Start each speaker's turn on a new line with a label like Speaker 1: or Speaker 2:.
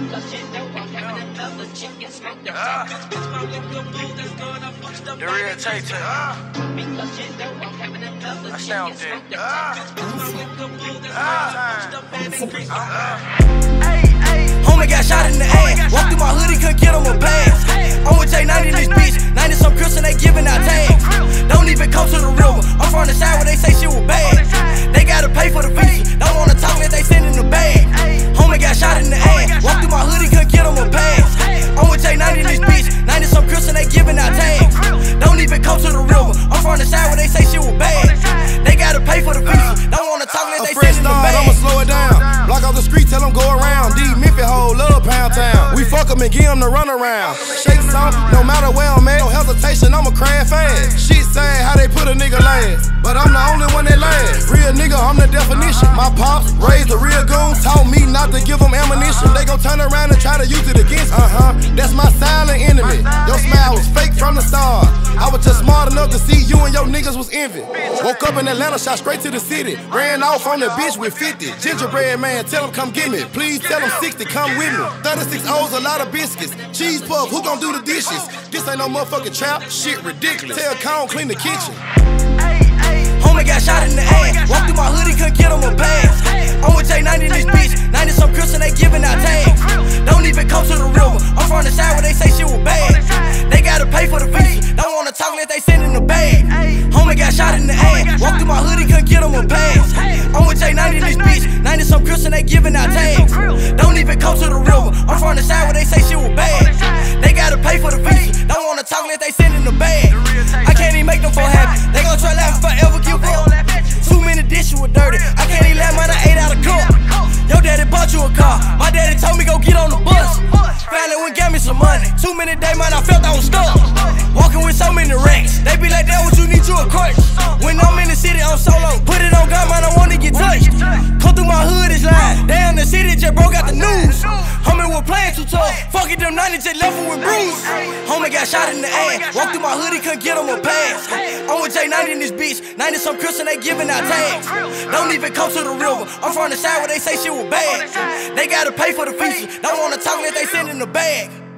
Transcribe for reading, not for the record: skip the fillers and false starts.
Speaker 1: TheRealTaeTae. I sound dead.
Speaker 2: Homie got shot in the ass. Walk through my hoodie, couldn't get on my pass. I'm with J90 in this bitch. 90 some Chris and they giving out tags. Don't even come to the river. I'm from the side where they say shit was bad. They gotta pay for the visa. Don't wanna talk if they send in the bag. Homie got shot in the ass. Walk through my hoodie, couldn't get on my pass. I'm with J90 in this bitch. 90 some Chris and they giving out tags. Don't even come to the river. I'm from the side where they say shit was bad. They gotta pay for the visa. Don't wanna talk if they send in the bag.
Speaker 3: I'ma slow it down. Block off the street, tell them go around. D Memphis hoe, love Pound Town. We fuck them and give them the run around. Shake some, no matter where I'm at. No hesitation, I'ma crash fast. Shit sad how they put a nigga last, but I'm the only one that lasts. Real nigga, I'm the definition. My pops raised a real goon, taught me not to give them ammunition. They gon' turn around and try to use it against me. That's my silent enemy. Your smile was fake from the start. I was just smart enough to see you and your niggas was envy. Woke up in Atlanta, shot straight to the city. Ran off on the bitch with 50. Gingerbread man, tell him come get me. Please tell him 60, come with me. 36 O's, a lot of biscuits. Cheese puff, who gon' do the dishes? This ain't no motherfucking trap, shit ridiculous. Tell Cone clean the kitchen.
Speaker 2: Homie got shot in the ass. Walk through my hoodie, couldn't get on my pass. I'm with J90 in this bitch. 90 some Chris and they giving out tags. Don't even come to the river. I'm from the side where they say shit was bad. They gotta pay for the visa. Don't wanna talk if they send in the bag. Homie got shot in the ass. Walk through my hoodie, couldn't get on my pass. I'm with J90 in this bitch. 90 some Chris and they giving out tags. Don't even come to the river. I'm from the side where they say shit was bad. They gotta pay for the visa. Don't wanna talk if they send in the bag. I can't even make them feel happy. They gon' try laughing forever, give up. Too many dishes were dirty. I can't even let mine, I ate out of cup. Your daddy bought you a car. My daddy told me go get on the bus. Finally went got me some money. Too many days, man, I felt I was stuck. Walking with so many racks. They be like, that what you need, you a crutch. When I'm in the city, I'm solo. Put it on God, man, I wanna get touched. Come through my hood, it's lying. Damn, the city just broke out the news. Homie, we're playing too tough. Fuck it, them 90 just left with bruise. Homie got shot in the ass. Walked through my hoodie, couldn't get on my pass. I'm with J90 in this bitch. 90 some Chris and they giving out tags. Don't even come to the river. I'm from the side where they say shit was bad. They gotta pay for the visa. Don't wanna talk if they send in the bag.